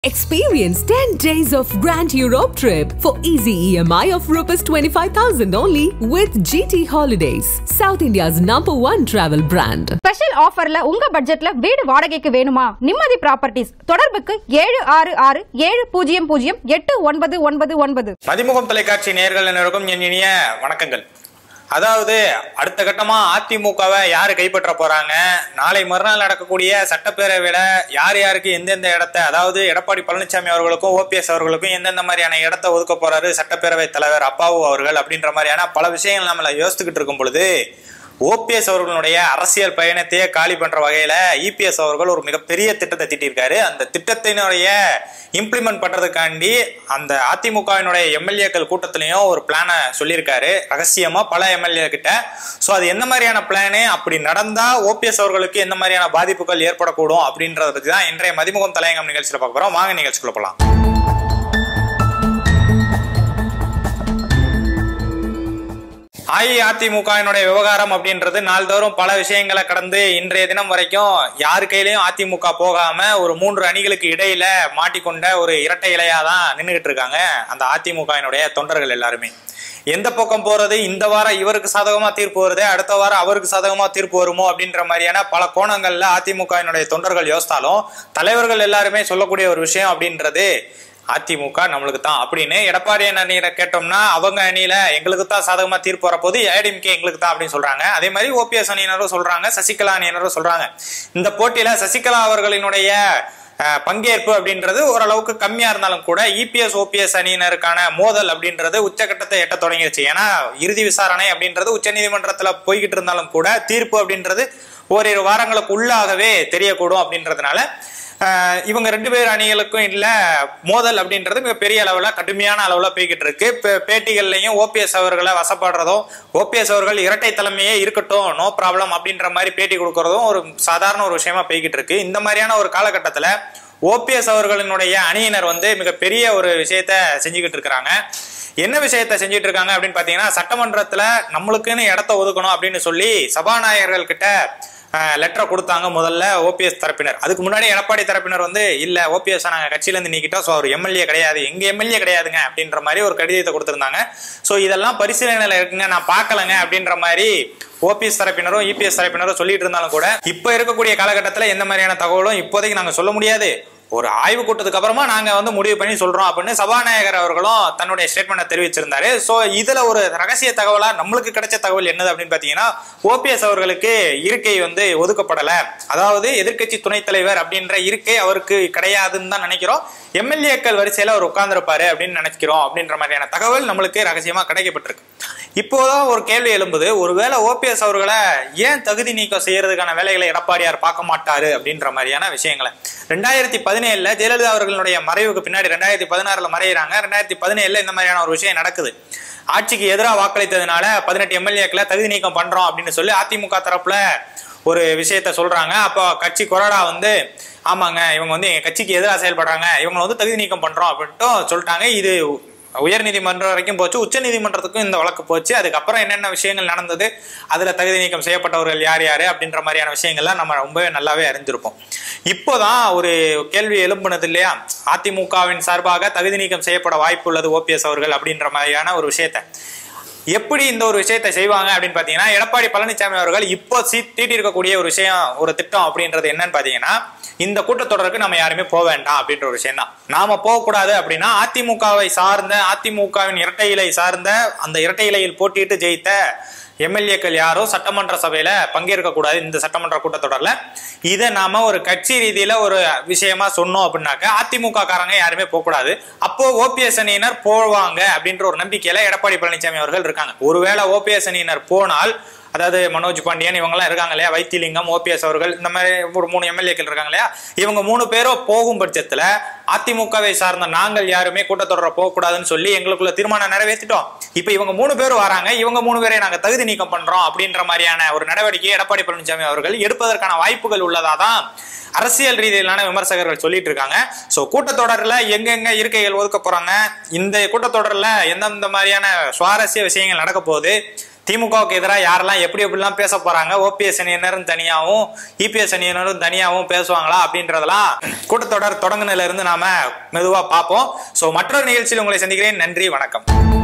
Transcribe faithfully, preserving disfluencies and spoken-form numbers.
Experience ten days of Grand Europe trip for easy E M I of rupees twenty-five thousand only with G T Holidays, South India's number one travel brand. Special offer la unga budget la வீடு வாடகைக்கு வேணுமா? நிம்மதி properties தொடர்புக்கு ஏழு ஆறு ஆறு ஏழு பூஜ்ஜியம் பூஜ்ஜியம் எட்டு ஒன்பது ஒன்பது ஒன்பது. மதிமுகம் தொலைக்காட்சி நேயர்கள் அனைவருக்கும் என் இனிய வணக்கங்கள். அதாவது அடுத்த கட்டமா அதிமுகவை யாரு கைப்பற்ற போறாங்க, நாளை மறுநாள் நடக்கக்கூடிய சட்டப்பேரவையில யார் யாருக்கு எந்தெந்த இடத்த, அதாவது எடப்பாடி பழனிசாமி அவர்களுக்கும் ஓபிஎஸ் அவர்களுக்கும் எந்தெந்த மாதிரியான இடத்த ஒதுக்க போறாரு சட்டப்பேரவை தலைவர் அப்பாவு அவர்கள் அப்படின்ற மாதிரியான பல விஷயங்கள் நம்மள யோசிச்சுக்கிட்டு இருக்கும் பொழுது ஓபிஎஸ் அவர்களுடைய அரசியல் பயணத்தையே காலி பண்ற வகையில இபிஎஸ் அவர்கள் ஒரு மிகப்பெரிய திட்டத்தை திட்டிருக்காரு. அந்த திட்டத்தினுடைய இம்ப்ளிமெண்ட் பண்றதுக்காண்டி அந்த அதிமுகவினுடைய எம்எல்ஏக்கள் கூட்டத்திலையும் ஒரு பிளானை சொல்லியிருக்காரு ரகசியமா பல எம்எல்ஏ கிட்ட. சோ அது என்ன மாதிரியான பிளானு, அப்படி நடந்தா ஓபிஎஸ் அவர்களுக்கு எந்த மாதிரியான பாதிப்புகள் ஏற்படக்கூடும் அப்படின்றத பத்தி தான் இன்றைய மதிமுகம் தலையங்கம் நிகழ்ச்சியில பார்க்க போறோம். வாங்க நிகழ்ச்சிக்குள்ள போலாம். அஇஅதிமுகவினுடைய விவகாரம் அப்படின்றது நாள்தோறும் பல விஷயங்களை கடந்து இன்றைய தினம் வரைக்கும் யாரு கையிலையும் அதிமுக போகாம ஒரு மூன்று அணிகளுக்கு இடையில மாட்டிக்கொண்ட ஒரு இரட்டை இலையா தான் நின்றுகிட்டு இருக்காங்க அந்த அதிமுகவினுடைய தொண்டர்கள் எல்லாருமே. எந்த பக்கம் போறது, இந்த வாரம் இவருக்கு சாதகமா தீர்ப்பு வருது, அடுத்த வாரம் அவருக்கு சாதகமா தீர்ப்பு வருமோ அப்படின்ற மாதிரியான பல கோணங்கள்ல அதிமுகவினுடைய தொண்டர்கள் யோசித்தாலும் தலைவர்கள் எல்லாருமே சொல்லக்கூடிய ஒரு விஷயம் அப்படின்றது அதிமுக நம்மளுக்கு தான் அப்படின்னு. எடப்பாடி அணியில கேட்டோம்னா அவங்க அணியில எங்களுக்கு தான் சாதகமா தீர்ப்பு வரப்போது, ஏடிஎம்கே எங்களுக்கு தான் அப்படின்னு சொல்றாங்க. அதே மாதிரி ஓபிஎஸ் அணியினரும் சொல்றாங்க, சசிகலா அணியினரும் சொல்றாங்க. இந்த போட்டியில சசிகலா அவர்களினுடைய பங்கேற்பு அப்படின்றது ஓரளவுக்கு கம்மியா இருந்தாலும் கூட இபிஎஸ் ஓபிஎஸ் அணியினருக்கான மோதல் அப்படின்றது உச்சகட்டத்தை எட்ட தொடங்கிடுச்சு. ஏன்னா இறுதி விசாரணை அப்படின்றது உச்ச நீதிமன்றத்துல போய்கிட்டு இருந்தாலும் கூட தீர்ப்பு அப்படின்றது ஓரிரு வாரங்களுக்கு உள்ளாகவே தெரியக்கூடும் அப்படின்றதுனால இவங்க ரெண்டு பேர் அணிகளுக்கும் இல்ல மோதல் அப்படின்றது மிக பெரிய அளவுல கடுமையான அளவுல போய்கிட்டு இருக்கு. பேட்டிகள்லையும் ஓபிஎஸ் அவர்களை வசப்படுறதும், ஓபிஎஸ் அவர்கள் இரட்டை தலைமையே இருக்கட்டும் நோ ப்ராப்ளம் அப்படின்ற மாதிரி பேட்டி கொடுக்கறதும் ஒரு சாதாரண ஒரு விஷயமா போய்கிட்டு இருக்கு. இந்த மாதிரியான ஒரு காலகட்டத்துல ஓபிஎஸ் அவர்களினுடைய அணியினர் வந்து மிகப்பெரிய ஒரு விஷயத்த செஞ்சுக்கிட்டு இருக்கிறாங்க. என்ன விஷயத்த செஞ்சுட்டு இருக்காங்க அப்படின்னு பாத்தீங்கன்னா, சட்டமன்றத்துல நம்மளுக்குன்னு இடத்த ஒதுக்கணும் அப்படின்னு சொல்லி சபாநாயகர்கள் கிட்ட லெட்டரை கொடுத்தாங்க முதல்ல ஓபிஎஸ் தரப்பினர். அதுக்கு முன்னாடி எடப்பாடி தரப்பினர் வந்து இல்ல ஓபிஎஸ் நாங்க கட்சியில இருந்து நீக்கிட்டோம், சோ அவர் எம்எல்ஏ கிடையாது, எங்க எம்எல்ஏ கிடையாதுங்க அப்படின்ற மாதிரி ஒரு கடிதத்தை கொடுத்திருந்தாங்க. சோ இதெல்லாம் பரிசீலனையில இருக்குங்க, நான் பாக்கலங்க அப்படின்ற மாதிரி ஓபிஎஸ் தரப்பினரும் இபிஎஸ் தரப்பினரும் சொல்லிட்டு இருந்தாலும் கூட இப்ப இருக்கக்கூடிய காலகட்டத்துல எந்த மாதிரியான தகவலும் இப்போதைக்கு நாங்க சொல்ல முடியாது, ஒரு ஆய்வு கூட்டத்துக்கு அப்புறமா நாங்க வந்து முடிவு பண்ணி சொல்றோம் அப்படின்னு சபாநாயகர் அவர்களும் தன்னுடைய ஸ்டேட்மெண்ட்டை தெரிவிச்சிருந்தாரு. சோ இதுல ஒரு ரகசிய தகவலா நம்மளுக்கு கிடைச்ச தகவல் என்னது அப்படின்னு பாத்தீங்கன்னா, ஓபிஎஸ் அவர்களுக்கு இருக்கை வந்து ஒதுக்கப்படல, அதாவது எதிர்கட்சி துணைத் தலைவர் அப்படின்ற இருக்கை அவருக்கு கிடையாதுன்னு தான் நினைக்கிறோம், எம்எல்ஏக்கள் வரிசையில அவர் உட்கார்ந்துருப்பாரு அப்படின்னு நினைக்கிறோம் அப்படின்ற மாதிரியான தகவல் நம்மளுக்கு ரகசியமா கிடைக்கப்பட்டிருக்கு. இப்போதான் ஒரு கேள்வி எழும்புது, ஒருவேளை ஓபிஎஸ் அவர்களை ஏன் தகுதி நீக்கம் செய்யறதுக்கான வேலைகளை எடப்பாடியார் பார்க்க மாட்டாரு அப்படின்ற மாதிரியான விஷயங்களை. ரெண்டாயிரத்தி பதினேழுல ஜெயலலிதா அவர்களுடைய மறைவுக்கு பின்னாடி ரெண்டாயிரத்தி பதினாறுல மறைகிறாங்க. ரெண்டாயிரத்தி பதினேழுல இந்த மாதிரியான ஒரு விஷயம் நடக்குது. ஆட்சிக்கு எதிராக வாக்களித்ததுனால பதினெட்டு எம்எல்ஏக்களை தகுதி நீக்கம் பண்றோம் அப்படின்னு சொல்லி அதிமுக தரப்புல ஒரு விஷயத்த சொல்றாங்க. அப்போ கட்சி கொறடா வந்து ஆமாங்க இவங்க வந்து எங்க கட்சிக்கு எதிராக செயல்படுறாங்க, இவங்க வந்து தகுதி நீக்கம் பண்றோம் அப்படின்ட்டு சொல்லிட்டாங்க. இது உயர் நீதிமன்றம் வரைக்கும் போச்சு, உச்ச நீதிமன்றத்துக்கும் இந்த வழக்கு போச்சு. அதுக்கப்புறம் என்னென்ன விஷயங்கள் நடந்தது, அதுல தகுதி நீக்கம் செய்யப்பட்டவர்கள் யார் யாரு அப்படின்ற மாதிரியான விஷயங்கள்லாம் நம்ம ரொம்பவே நல்லாவே அறிஞ்சிருப்போம். இப்போதான் ஒரு கேள்வி எழும்புனது இல்லையா, அதிமுகவின் சார்பாக தகுதி நீக்கம் செய்யப்பட வாய்ப்பு உள்ளது ஓபிஎஸ் அவர்கள் அப்படின்ற மாதிரியான ஒரு விஷயத்த. எப்படி இந்த ஒரு விஷயத்தை செய்வாங்க அப்படின்னு பாத்தீங்கன்னா, எடப்பாடி பழனிசாமி அவர்கள் இப்போ தீட்டி இருக்கக்கூடிய ஒரு விஷயம், ஒரு திட்டம் அப்படின்றது என்னன்னு பாத்தீங்கன்னா, இந்த கூட்டத்தொடருக்கு நம்ம யாருமே போக வேண்டாம் அப்படின்ற ஒரு விஷயம் தான். நாம போகக்கூடாது அப்படின்னா அதிமுகவை சார்ந்த, அதிமுகவின் இரட்டை இலை சார்ந்த, அந்த இரட்டை இலையில் போட்டியிட்டு ஜெயித்த எம்எல்ஏக்கள் யாரோ சட்டமன்ற சபையில பங்கேற்க கூடாது இந்த சட்டமன்ற கூட்டத்தொடர்ல. இதை நாம ஒரு கட்சி ரீதியில ஒரு விஷயமா சொன்னோம் அப்படின்னாக்க அதிமுக காரங்க யாருமே போக கூடாது. அப்போ ஓபிஎஸ் அணியினர் போவாங்க அப்படின்ற ஒரு நம்பிக்கையில எடப்பாடி பழனிசாமி அவர்கள் இருக்காங்க. ஒருவேளை ஓபிஎஸ் அணியினர் போனால், அதாவது மனோஜ் பாண்டியன் இவங்கெல்லாம் இருக்காங்க இல்லையா, வைத்திலிங்கம், ஓபிஎஸ் அவர்கள், இந்த மாதிரி ஒரு மூணு எம்எல்ஏக்கள் இருக்காங்க இல்லையா, இவங்க மூணு பேரும் போகும் பட்சத்துல அதிமுகவை சார்ந்த நாங்கள் யாருமே கூட்டத்தொடர போகக்கூடாதுன்னு சொல்லி எங்களுக்குள்ள தீர்மானம் நிறைவேற்றிட்டோம். இப்ப இவங்க மூணு பேரும் வராங்க, இவங்க மூணு பேரை நாங்க தகுதி நீக்கம் பண்றோம் அப்படின்ற மாதிரியான ஒரு நடவடிக்கையை எடப்பாடி பழனிசாமி அவர்கள் எடுப்பதற்கான வாய்ப்புகள் உள்ளதாதான் அரசியல் ரீதியிலான விமர்சகர்கள் சொல்லிட்டு இருக்காங்க. சோ கூட்டத்தொடர்ல எங்கெங்க இருக்கைகள் ஒதுக்க போறாங்க, இந்த கூட்டத்தொடர்ல எந்தெந்த மாதிரியான சுவாரஸ்ய விஷயங்கள் நடக்க போகுது, திமுகவுக்கு எதிராக யாரெல்லாம் எப்படி எப்படிலாம் பேச போறாங்க, ஓபிஎஸ் அணியினரும் தனியாகவும் இபிஎஸ் அணியினரும் தனியாகவும் பேசுவாங்களா அப்படின்றதெல்லாம் கூட்டத்தொடர் தொடங்குனதுல இருந்து நாம மெதுவா பார்ப்போம். சோ மற்றொரு நிகழ்ச்சியில் உங்களை சந்திக்கிறேன். நன்றி, வணக்கம்.